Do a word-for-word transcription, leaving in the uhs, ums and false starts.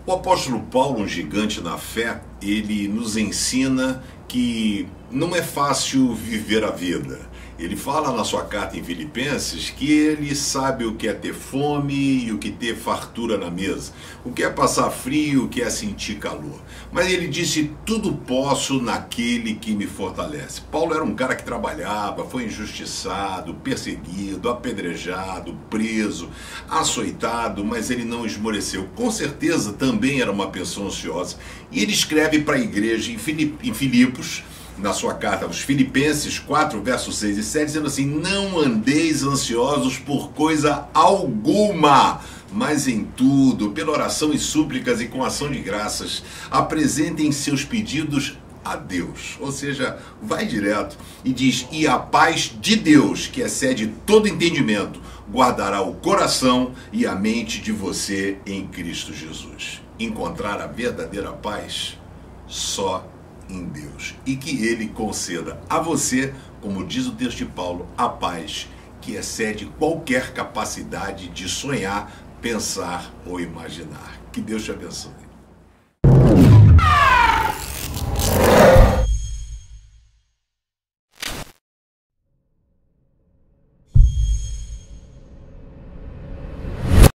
O apóstolo Paulo, um gigante na fé, ele nos ensina que não é fácil viver a vida. Ele fala na sua carta em Filipenses que ele sabe o que é ter fome e o que ter fartura na mesa, o que é passar frio, o que é sentir calor. Mas ele disse, tudo posso naquele que me fortalece. Paulo era um cara que trabalhava, foi injustiçado, perseguido, apedrejado, preso, açoitado, mas ele não esmoreceu. Com certeza também era uma pessoa ansiosa. E ele escreve para a igreja em Filipos, na sua carta aos Filipenses quatro, versos seis e sete, dizendo assim, não andeis ansiosos por coisa alguma, mas em tudo, pela oração e súplicas e com ação de graças, apresentem seus pedidos a Deus. Ou seja, vai direto e diz, e a paz de Deus, que excede todo entendimento, guardará o coração e a mente de você em Cristo Jesus. Encontrar a verdadeira paz só em Deus, e que Ele conceda a você, como diz o texto de Paulo, a paz que excede qualquer capacidade de sonhar, pensar ou imaginar. Que Deus te abençoe.